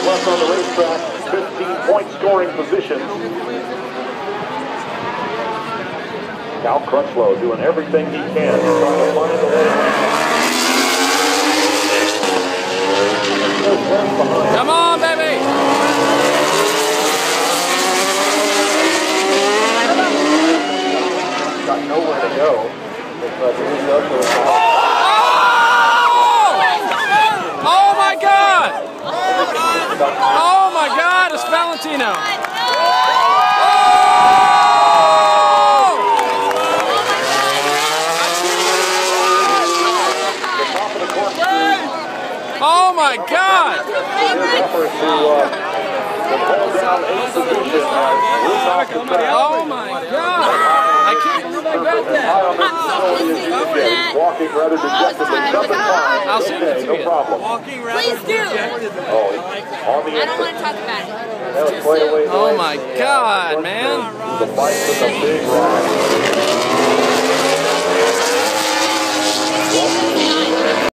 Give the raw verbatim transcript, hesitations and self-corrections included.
left on the racetrack, fifteen point scoring position. Cal Crutchlow doing everything he can, trying to find the way around. Come on, baby! Got nowhere to go. Oh my God! Oh my God, it's Valentino! Oh my God! Oh my God! I can't believe I got that. Walking rather dejectedly. I'll send it to no you. problem. Please do. Oh, on the I don't want to talk about it. Oh my God, man. The fight with the big rock.